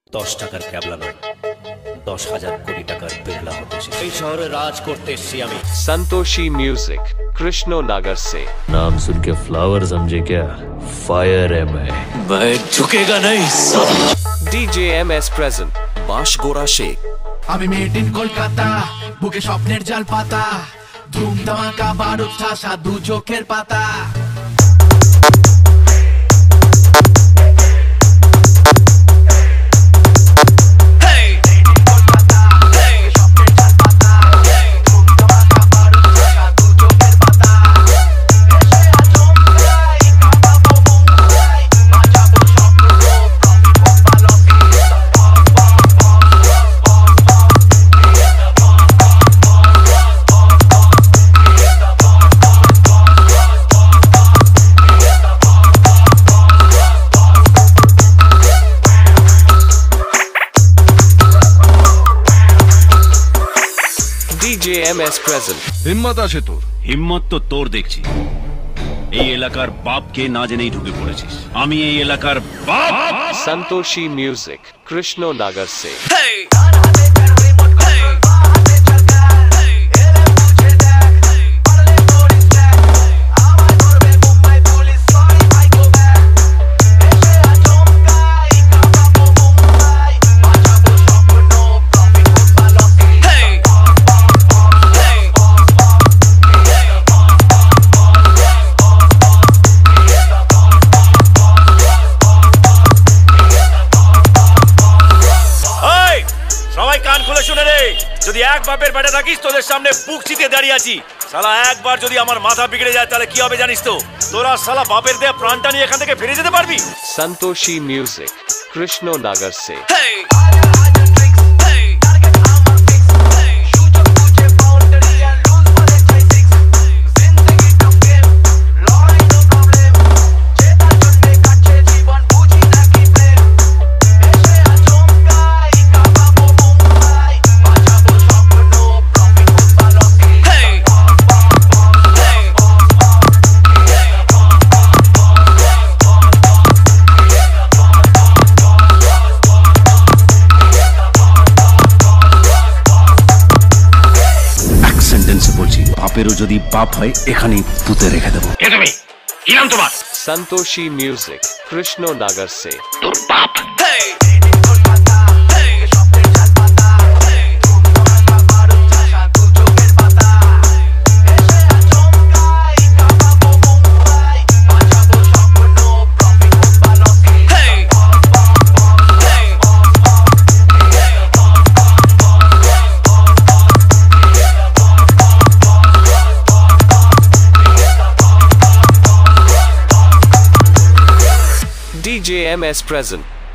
10 টাকার ক্যাবলা নয়, 10,000 কোটি টাকার বিড়লা হতে এসেছি। এই শহরে রাজ করতে এসেছি আমি। संतोषी म्यूजिक कृष्णनगर से। नाम सुन के फ्लावर समझे क्या? फायर है मैं झुकेगा नहीं। DJ MS present Banshgora Sheikh. আমি মেড ইন কলকাতা, বুকে স্বপ্নের জাল পাতা, ধুম ধামাকা বারুদ ঠাসা দু চোখের পাতা। DJ MS present. হিম্মত আছে তোর? হিম্মত তো তোর দেখছি। এই এলাকার বাপকে না জেনেই ঢুকে পড়েছিস। আমি এই এলাকার বাপ। संतोषी म्यूजिक कृष्णनगर से। সবাই কান খুলে শুনে রে, যদি এক বাপের বেটা থাকিস তোদের সামনে বুক চিতিয়ে দাঁড়িয়ে আছি। শালা একবার যদি আমার মাথা বিগড়ে যায় তাহলে কি হবে জানিস তো? তোরা শালা বাপের দেয়া প্রাণটা নিয়ে এখান থেকে ফিরে যেতে পারবি? संतोषी म्यूजिक कृष्णनगर से। বাপেরও যদি বাপ হয় এখানেই পুঁতে রেখে দেবো। কি নাম তোমার? संतोषी म्यूजिक कृष्णनगर से। তোর বাপ। DJ MS present